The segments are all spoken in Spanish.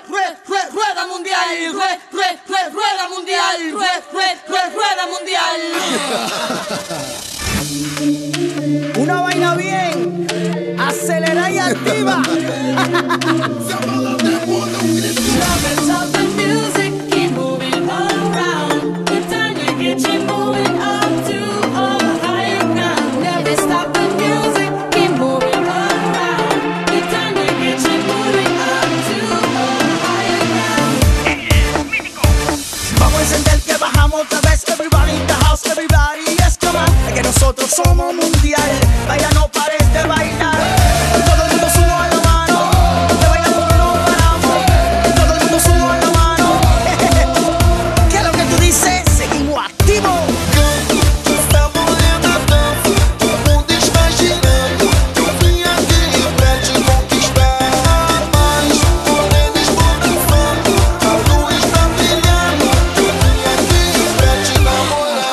rueda mundial, rueda mundial, rueda mundial. Una vaina bien, acelera y activa. Nosotros somos mundial, baila no pares de bailar. Todo el mundo suba la mano, que bailamos no paramos. Todo el mundo suba la mano. ¿Qué es lo que tú dices? Seguimos activos. Essa morena dança, o mundo está girando. Eu vim aqui pra te conquistar. Mais morena esboroçando, a lua está brilhando. Eu vim aqui pra te namorar.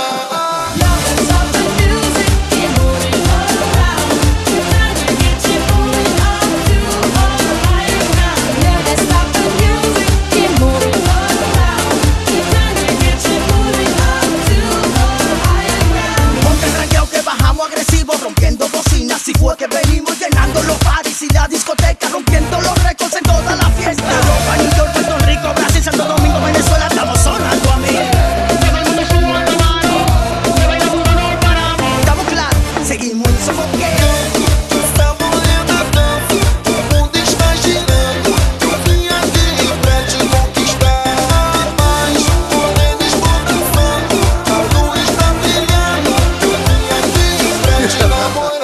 Rompiendo bocinas, si fue que venimos llenando los bares y la discoteca, rompiendo los récords en toda la fiesta. Europa, New York, Puerto Rico, Brasil, Santo Domingo, Venezuela, estamos sonando a mí. Todo el mundo sube la mano, que bailamos no paramos. Estamos claros, seguimos y somos que. Essa morena dança, o mundo está girando. Eu vim aqui pra te conquistar. Mais morena esboroçando, a lua está brilhando. Eu vim aqui pra te namorar.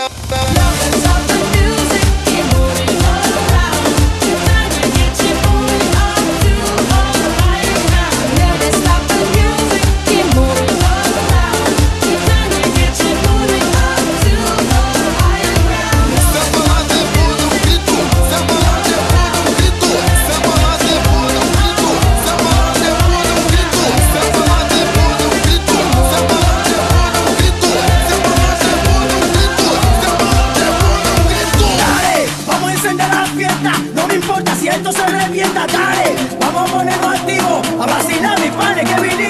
No me importa si esto se revienta, dale. Vamos a ponernos activos, a vacilar mis panes que vinimos.